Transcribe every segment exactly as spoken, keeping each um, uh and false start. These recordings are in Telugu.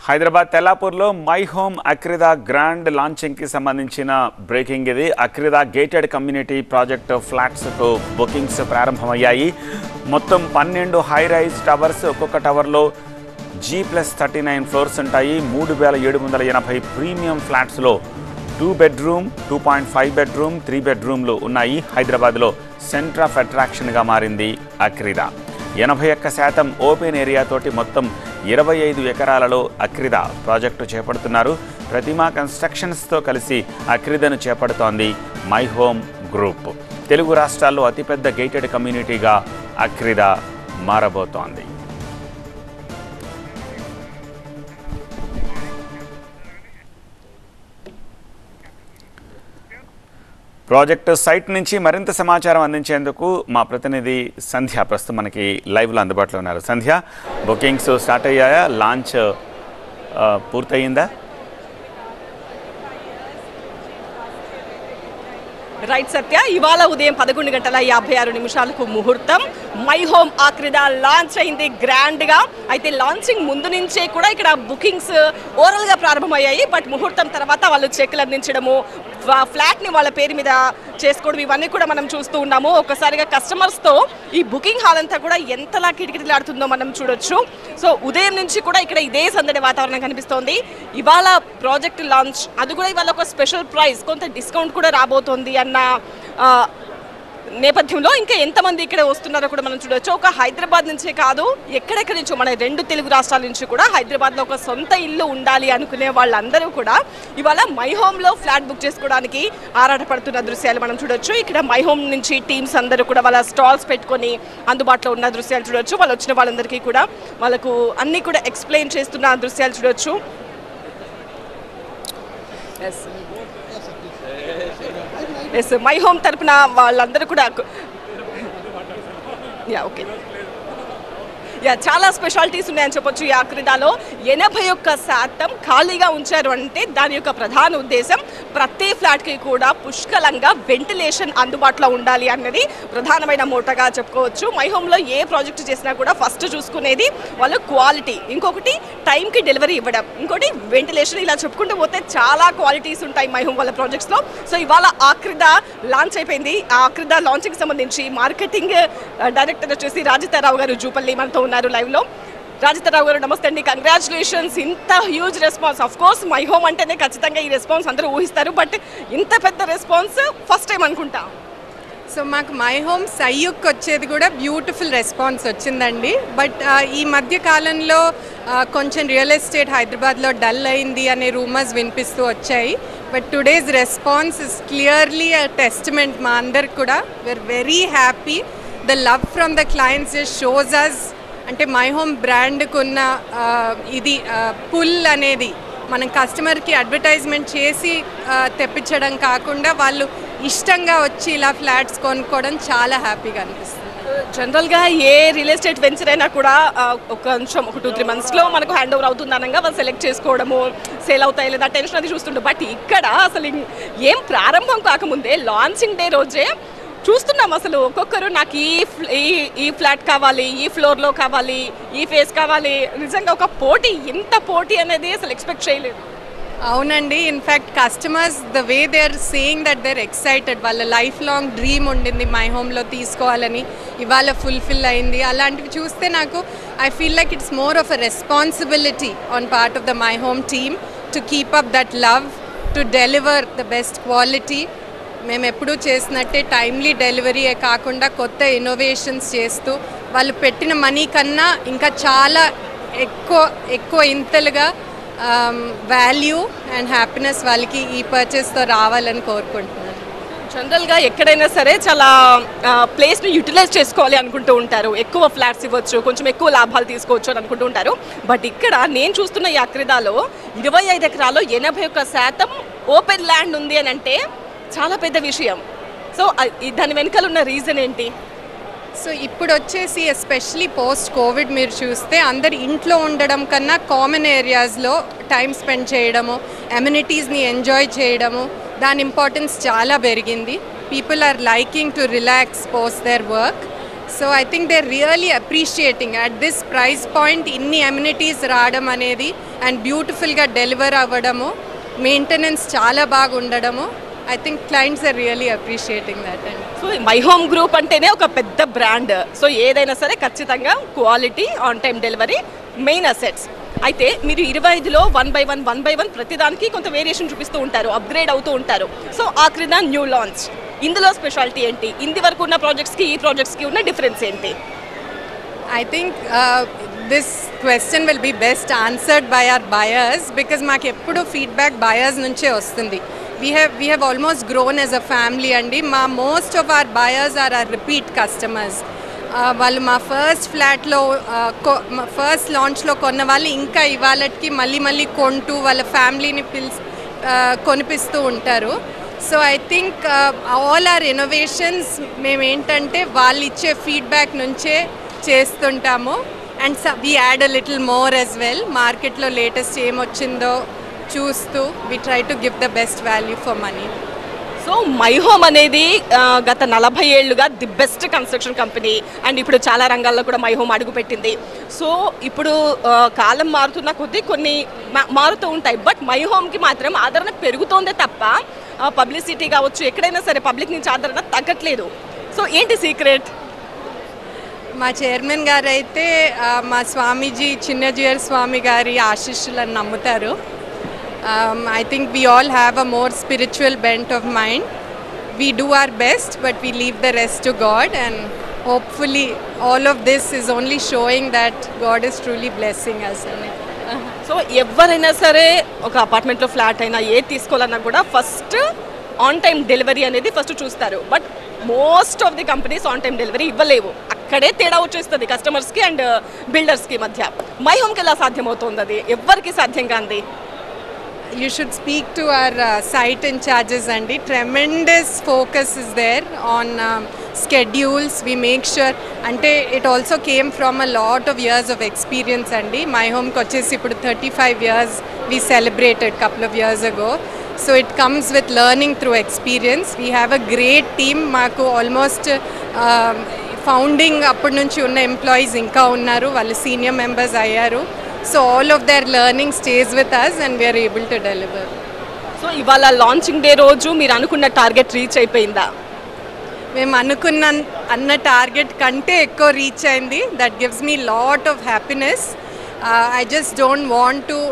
హైదరాబాద్ తెల్లాపూర్లో మై హోమ్ అక్రిదా గ్రాండ్ లాంచింగ్కి సంబంధించిన బ్రేకింగ్ ఇది. అక్రిదా గేటెడ్ కమ్యూనిటీ ప్రాజెక్టు ఫ్లాట్స్కు బుకింగ్స్ ప్రారంభమయ్యాయి. మొత్తం పన్నెండు హై రైజ్ టవర్స్, ఒక్కొక్క టవర్లో G plus thirty nine floors ఉంటాయి. మూడు వేల ఏడు వందల ఎనభై ప్రీమియం ఫ్లాట్స్లో two bedroom, two point five bedroom, three బెడ్రూమ్లు ఉన్నాయి. హైదరాబాద్లో సెంటర్ ఆఫ్ అట్రాక్షన్గా మారింది అక్రిదా. ఎనభై ఒక్క శాతం ఓపెన్ ఏరియాతోటి మొత్తం ఇరవై ఐదు ఎకరాలలో అక్రిదా ప్రాజెక్టు చేపడుతున్నారు. ప్రతిమా కన్స్ట్రక్షన్స్తో కలిసి అక్రిదాను చేపడుతోంది మై హోమ్ గ్రూప్. తెలుగు రాష్ట్రాల్లో అతిపెద్ద గేటెడ్ కమ్యూనిటీగా అక్రిదా మారబోతోంది. ప్రాజెక్టు సైట్ నుంచి మరింత సమాచారం అందించేందుకు మా ప్రతినిధి సంధ్య ప్రస్తుతం మనకి లైవ్లో అందుబాటులో ఉన్నారు. సంధ్య, బుకింగ్స్ స్టార్ట్ అయ్యాయా? లాంచ్ పూర్తయిందా? రైట్ సత్య, ఇవాళ ఉదయం పదకొండు గంటల యాభై ఆరు నిమిషాలకు ముహూర్తం. మై హోమ్ అక్రిదా లాంచ్ అయింది గ్రాండ్గా. అయితే లాంచింగ్ ముందు నుంచే కూడా ఇక్కడ బుకింగ్స్ ఓవరాల్గా ప్రారంభమయ్యాయి. బట్ ముహూర్తం తర్వాత వాళ్ళు చెక్లు అందించడము, ఫ్లాట్ని వాళ్ళ పేరు మీద చేసుకోవడం, ఇవన్నీ కూడా మనం చూస్తూ ఉన్నాము. ఒక్కసారిగా కస్టమర్స్తో ఈ బుకింగ్ హాల్ అంతా కూడా ఎంతలా కిటకిటలాడుతుందో మనం చూడొచ్చు. సో ఉదయం నుంచి కూడా ఇక్కడ ఇదే సందడి వాతావరణం కనిపిస్తోంది. ఇవాళ ప్రాజెక్ట్ లాంచ్, అది కూడా ఇవాళ ఒక స్పెషల్ ప్రైస్, కొంత డిస్కౌంట్ కూడా రాబోతోంది అన్న నేపథ్యంలో ఇంకా ఎంతమంది ఇక్కడ వస్తున్నారో కూడా మనం చూడవచ్చు. ఒక హైదరాబాద్ నుంచే కాదు, ఎక్కడెక్కడి నుంచో మన రెండు తెలుగు రాష్ట్రాల నుంచి కూడా హైదరాబాద్లో ఒక సొంత ఇల్లు ఉండాలి అనుకునే వాళ్ళందరూ కూడా ఇవాళ మై హోమ్లో ఫ్లాట్ బుక్ చేసుకోవడానికి ఆరాటపడుతున్న దృశ్యాలు మనం చూడొచ్చు. ఇక్కడ మై హోమ్ నుంచి టీమ్స్ అందరూ కూడా వాళ్ళ స్టాల్స్ పెట్టుకొని అందుబాటులో ఉన్న దృశ్యాలు చూడొచ్చు. వాళ్ళు వచ్చిన వాళ్ళందరికీ కూడా వాళ్ళకు అన్నీ కూడా ఎక్స్ప్లెయిన్ చేస్తున్న దృశ్యాలు చూడొచ్చు. ఎస్ ఎస్ మై హోమ్ తరపున వాళ్ళందరూ కూడా యా ఓకే యా చాలా స్పెషాలిటీస్ ఉన్నాయని చెప్పొచ్చు. ఈ అక్రిదాలో ఎనభై ఒక్క శాతం ఖాళీగా ఉంచారు అంటే దాని యొక్క ప్రధాన ఉద్దేశం ప్రతి ఫ్లాట్కి కూడా పుష్కలంగా వెంటిలేషన్ అందుబాటులో ఉండాలి అన్నది ప్రధానమైన మోటగా చెప్పుకోవచ్చు. మై హోమ్లో ఏ ప్రాజెక్ట్ చేసినా కూడా ఫస్ట్ చూసుకునేది వాళ్ళు క్వాలిటీ, ఇంకొకటి టైంకి డెలివరీ ఇవ్వడం, ఇంకోటి వెంటిలేషన్. ఇలా చెప్పుకుంటూ పోతే చాలా క్వాలిటీస్ ఉంటాయి మై హోమ్ వాళ్ళ ప్రాజెక్ట్స్లో. సో ఇవాళ అక్రిదా లాంచ్ అయిపోయింది. ఆ అక్రిదా లాంచ్కి సంబంధించి మార్కెటింగ్ డైరెక్టర్ వచ్చేసి రాజితారావు గారు జూపల్లి మనతో ఉన్నారు లైవ్లో. రాజితారావు గారు నమస్తే అండి, కంగ్రాచులేషన్స్. ఇంత huge response, of course My Home అంటేనే ఖచ్చితంగా ఈ రెస్పాన్స్ అందరూ ఊహిస్తారు, బట్ ఇంత పెద్ద రెస్పాన్స్ ఫస్ట్ టైం అనుకుంటా. సో మాకు మై హోమ్ సయ్యుక్ వచ్చేది కూడా బ్యూటిఫుల్ రెస్పాన్స్ వచ్చిందండి. బట్ ఈ మధ్య కాలంలో కొంచెం రియల్ ఎస్టేట్ హైదరాబాద్లో డల్ అయింది అనే రూమర్స్ వినిపిస్తూ వచ్చాయి. But today's response is clearly a testament. మా అందరికి కూడా we're very happy. The love from the clients shows us, అంటే మై హోమ్ బ్రాండ్కు ఉన్న ఇది పుల్ అనేది మనం కస్టమర్కి అడ్వర్టైజ్మెంట్ చేసి తెప్పించడం కాకుండా వాళ్ళు ఇష్టంగా వచ్చి ఇలా ఫ్లాట్స్ కొనుక్కోవడం చాలా హ్యాపీగా అనిపిస్తుంది. జనరల్గా ఏ రియల్ ఎస్టేట్ వెంచర్ అయినా కూడా ఒక కొంచెం ఒక టూ త్రీ మంత్స్లో మనకు హ్యాండ్ ఓవర్ అవుతుంది అనగా వాళ్ళు సెలెక్ట్ చేసుకోవడము, సేల్ అవుతాయి లేదా టెన్షన్ అది చూస్తుంటాం. బట్ ఇక్కడ అసలు ఏం ప్రారంభం కాకముందే లాంచింగ్ డే రోజే చూస్తున్నాం అసలు ఒక్కొక్కరు నాకు ఈ ఈ ఫ్లాట్ కావాలి, ఈ ఫ్లోర్లో కావాలి, ఈ ఫేస్ కావాలి. నిజంగా ఒక పోటీ, ఇంత పోటీ అనేది అసలు ఎక్స్పెక్ట్ చేయలేదు. అవునండి, in fact customers the way they are saying that they are excited. వాళ్ళ లైఫ్ లాంగ్ డ్రీమ్ ఉండింది మై హోమ్లో తీసుకోవాలని, ఇవాళ ఫుల్ఫిల్ అయింది. అలాంటివి చూస్తే నాకు I feel like it's more of a responsibility on part of the My Home team to keep up that love, to deliver the best quality. మేము ఎప్పుడూ చేసినట్టే టైమ్లీ డెలివరీయే కాకుండా కొత్త ఇన్నోవేషన్స్ చేస్తూ వాళ్ళు పెట్టిన మనీ కన్నా ఇంకా చాలా ఎక్కువ ఎక్కువ ఇంతలుగా వాల్యూ అండ్ హ్యాపీనెస్ వాళ్ళకి ఈ పర్చేస్తో రావాలని కోరుకుంటున్నాను. జనరల్గా ఎక్కడైనా సరే చాలా ప్లేస్ని యూటిలైజ్ చేసుకోవాలి అనుకుంటూ ఉంటారు, ఎక్కువ ఫ్లాట్స్ ఇవ్వచ్చు, కొంచెం ఎక్కువ లాభాలు తీసుకోవచ్చు అని అనుకుంటూ ఉంటారు. బట్ ఇక్కడ నేను చూస్తున్న ఈ అక్రిదాలో ఇరవై ఐదు ఎకరాల్లో ఎనభై ఒక్క శాతం ఓపెన్ ల్యాండ్ ఉంది అని అంటే చాలా పెద్ద విషయం. సో దాని వెనకాల ఉన్న రీజన్ ఏంటి? సో ఇప్పుడు వచ్చేసి ఎస్పెషలీ పోస్ట్ కోవిడ్ మీరు చూస్తే అందరు ఇంట్లో ఉండడం కన్నా కామన్ ఏరియాస్లో టైం స్పెండ్ చేయడము, అమ్యూనిటీస్ని ఎంజాయ్ చేయడము, దాని ఇంపార్టెన్స్ చాలా పెరిగింది. People are liking to relax post their work. So I think they really appreciating at this price point ఇన్ని అమ్యూనిటీస్ రావడం అనేది అండ్ బ్యూటిఫుల్గా డెలివర్ అవ్వడము, మెయింటెనెన్స్ చాలా బాగా ఉండడము. I think clients are really appreciating that. And so My Home group అంటేనే ఒక పెద్ద బ్రాండ్. సో ఏదైనా సరే ఖచ్చితంగా quality, on time delivery main assets. అయితే మీరు ఇరవై ఐదులో one by one one by one ప్రతిదానికి కొంత వేరియేషన్ చూపిస్తూ ఉంటారు, అప్గ్రేడ్ అవుతూ ఉంటారు. సో ఆక్రిదా న్యూ లాంచ్, ఇందులో స్పెషాలిటీ ఏంటి? ఇంది వరకు ఉన్న ప్రాజెక్ట్స్కి ఈ ప్రాజెక్ట్స్కి ఉన్న డిఫరెన్స్ ఏంటి? I think this question will be best answered by our buyers because మాకు ఎప్పుడు ఫీడ్బ్యాక్ బయర్స్ నుంచే వస్తుంది. We have we have almost grown as a family అండి. మా most of our buyers are are repeat customers. వాళ్ళు మా ఫస్ట్ ఫ్లాట్లో ఫస్ట్ లాంచ్లో కొన్న వాళ్ళు ఇంకా ఇవాళకి మళ్ళీ మళ్ళీ కొంటూ వాళ్ళ ఫ్యామిలీని పిలిచి కొనిపిస్తూ ఉంటారు. So I think all are innovations మేము ఏంటంటే వాళ్ళు ఇచ్చే ఫీడ్బ్యాక్ నుంచే చేస్తుంటాము. And we add a little more as well. మార్కెట్లో లేటెస్ట్ ఏమొచ్చిందో చూస్తూ we try to give the best value for money. So My Home అనేది గత నలభై ఏళ్ళుగా the best construction company and ఇప్పుడు చాలా రంగాల్లో కూడా మై హోమ్ అడుగుపెట్టింది. సో ఇప్పుడు కాలం మారుతున్న కొద్దీ కొన్ని మారుతూ ఉంటాయి, బట్ మై హోమ్కి మాత్రం ఆదరణ పెరుగుతోందే తప్ప పబ్లిసిటీ కావచ్చు, ఎక్కడైనా సరే పబ్లిక్ నుంచి ఆదరణ తగ్గట్లేదు. సో ఏంటి సీక్రెట్? మా చైర్మన్ గారు అయితే మా స్వామీజీ చిన్నజీయర్ స్వామి గారి ఆశీస్సులను నమ్ముతారు. Um, I think we all have a more spiritual bent of mind. We do our best, but we leave the rest to God, and hopefully all of this is only showing that God is truly blessing us. So ఎవరైనా సరే ఒక అపార్ట్మెంట్లో ఫ్లాట్ అయినా ఏది తీసుకోవాలన్నా కూడా ఫస్ట్ ఆన్ టైం డెలివరీ అనేది ఫస్ట్ చూస్తారు. But most of the companies on time delivery ఇవ్వలేవు. అక్కడే తేడా వచ్చేస్తుంది కస్టమర్స్కి అండ్ బిల్డర్స్కి మధ్య. మై హోమ్కి ఎలా సాధ్యమవుతుంది? అది ఎవరికి సాధ్యం కాంది? You should speak to our uh, site in charges, Andy. Tremendous focus is there on um, schedules. We make sure, ante it also came from a lot of years of experience, Andy. My home coaches ipudu thirty-five years we celebrated couple of years ago. So it comes with learning through experience. We have a great team. Maaku almost uh, founding appudu nunchi unna employees inka unnaru, vallu senior members ayyaru. So all of their learning stays with us and we are able to deliver. So ఇవాళ లాంచింగ్ డే రోజు మీరు అనుకున్న టార్గెట్ రీచ్ అయిపోయిందా? మేము అనుకున్న అన్న టార్గెట్ కంటే ఎక్కువ రీచ్ అయింది. That gives me lot of happiness. I just don't want to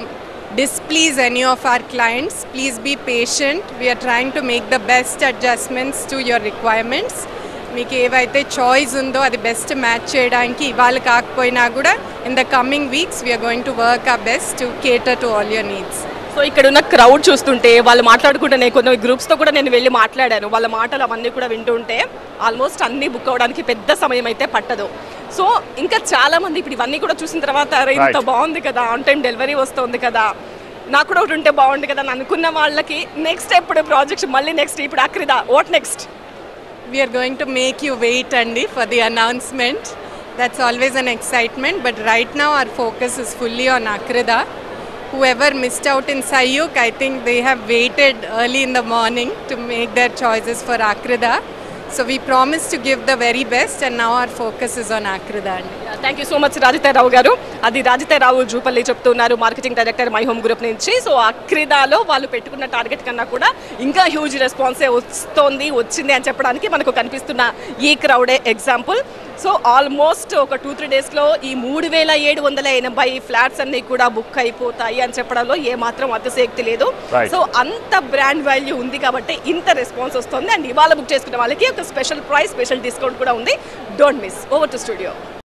displease any of our clients. Please be patient. We are trying to make the best adjustments to your requirements. మీకు ఏవైతే చాయిస్ ఉందో అది బెస్ట్ మ్యాచ్ చేయడానికి ఇవాళ కాకపోయినా కూడా in the coming weeks we're going to work our best to cater to all your needs. So ఇక్కడ ఉన్న క్రౌడ్ చూస్తుంటే వాళ్ళు మాట్లాడుకుంటే కొన్ని గ్రూప్స్తో కూడా నేను వెళ్ళి మాట్లాడాను. వాళ్ళ మాటలు అవన్నీ కూడా వింటుంటే ఆల్మోస్ట్ అన్నీ బుక్ అవ్వడానికి పెద్ద సమయం అయితే పట్టదు. సో ఇంకా చాలా మంది ఇప్పుడు ఇవన్నీ కూడా చూసిన తర్వాత ఇంత బాగుంది కదా, ఆన్ టైం డెలివరీ వస్తుంది కదా, నాకు కూడా ఒకటి ఉంటే బాగుంది కదా అని అనుకున్న వాళ్ళకి నెక్స్ట్ ఎప్పుడు ప్రాజెక్ట్ మళ్ళీ నెక్స్ట్ ఇప్పుడు Akrida what next? We are going to make you wait, Andy, for the announcement. That's always an excitement, but right now our focus is fully on Akrida. Whoever missed out in Sayuk, I think they have waited early in the morning to make their choices for Akrida. So we promise to give the very best and now our focus is on Akrida. Thank you so much Rajitha Rao గారు. అది రాజితారావు జూపల్లి చెప్తున్నారు, marketing director My Home group నుంచి. సో అక్రిదాలో వాళ్ళు పెట్టుకున్న టార్గెట్ కన్నా కూడా ఇంకా హ్యూజ్ రెస్పాన్సే వస్తుంది వచ్చింది అని చెప్పడానికి మనకు కనిపిస్తున్న ఈ క్రౌడే ఎగ్జాంపుల్. సో ఆల్మోస్ట్ ఒక టూ త్రీ డేస్లో ఈ మూడు వేల ఏడు వందల ఎనభై ఫ్లాట్స్ అన్నీ కూడా బుక్ అయిపోతాయి అని చెప్పడంలో ఏమాత్రం అతిశయోక్తి లేదు. సో అంత బ్రాండ్ వాల్యూ ఉంది కాబట్టి ఇంత రెస్పాన్స్ వస్తుంది. అండ్ ఇవాళ బుక్ చేసుకున్న వాళ్ళకి ఒక స్పెషల్ ప్రైస్, స్పెషల్ డిస్కౌంట్ కూడా ఉంది. Don't miss. Over to studio.